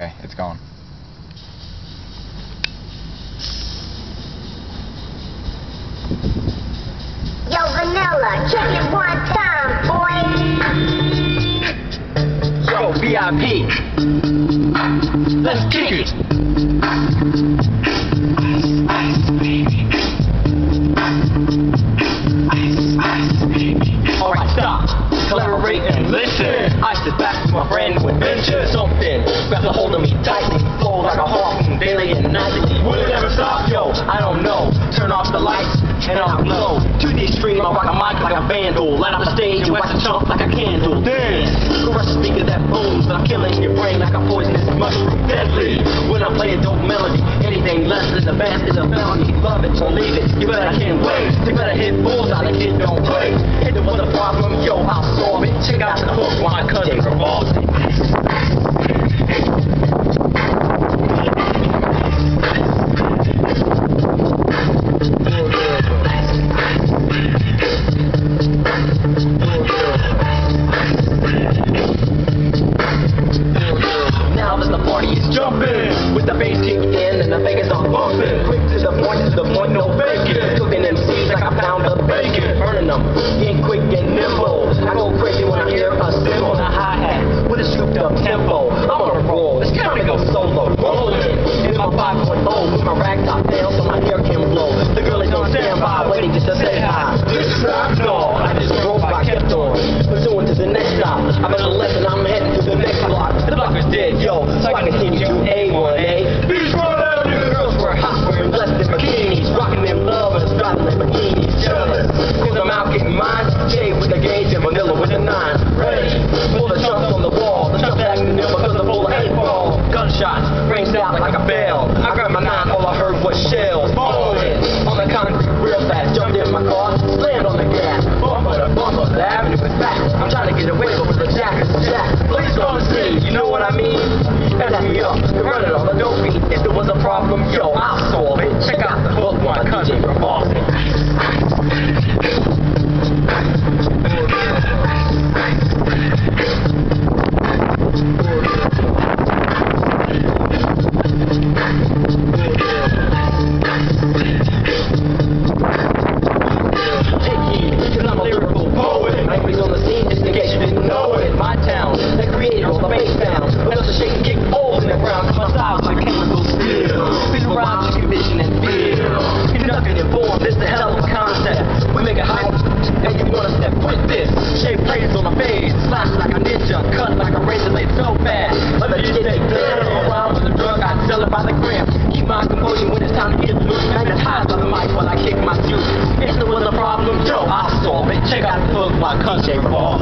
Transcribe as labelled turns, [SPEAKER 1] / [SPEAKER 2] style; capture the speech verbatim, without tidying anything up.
[SPEAKER 1] Okay, it's going.
[SPEAKER 2] Yo, Vanilla, check it one time, boy.
[SPEAKER 3] Yo, V I P. Let's kick it. Ice, ice, baby. Ice, ice, baby. Alright, stop. Collaborate and listen. I sit back with my friend who adventure something. Grabs a hold of me tightly. Flow like a harpoon daily and nightly. Will it ever stop? Yo, I don't know. Turn off the lights and I'll glow. To the extreme, I rock a mic like a vandal. Light up the stage and wax a chump like a candle. Dance. Crush the speaker that booms. I'm killing your brain like a poisonous mushroom. Deadly. When I play a dope melody, anything less than the best is a felony. Love it, don't leave it. You better can't wait. You better hit bullseye, the kid don't play. If there was a problem, yo, I'll solve it. Check out the hook while my cousin revolves it. Jumping with the bass kick in and the Vegas are bumping. Quick to the point, to the point, no faking. Cooking M Cs like a pound of bacon. Burning them, getting quick and nimble. I go crazy when I hear a cymbal, a hi-hat with a souped up tempo. I'm on a roll, it's time to go solo. Rolling in my five point oh with my rag top down so my hair can blow. The girl is on standby, waiting just to say hi. This is not no, I just drove, I kept on pursuing to the next stop. I'm at a lesson, I'm heading to the next block. The block is dead, yo, so I continue to A one A. Beach Road Avenue. Girls were hot, wearing less than bikinis, rocking them lovers, driving Lamborghinis, jealous. Cause I'm out getting mine. Jay with the gauge and Vanilla with the nine. Ready for the chumps on the wall. The chumps acting ill because they're full of eight ball. Gunshots ranged out like a bell. I grabbed my nine, all I heard was shells falling on the concrete real fast. Jumped in my car, slammed on the gas. Bumper to bumper, the avenue is back. I'm trying to get away, but with the jack is jack. Please don't see, you know what I mean? Pass me up, run it on the dope beat. If there was a problem, yo, I'll solve it. Check out the hook, my cousin revolves it. Like a ninja, cut like a razor blade so fast. But the D J down around with the drug, I sell it by the gram. Keep my composure when it's time to get loose. Magnetized by the mic while I kick my juice. If there was a problem, yo, I'll solve it. Check out the hook, my country revolves.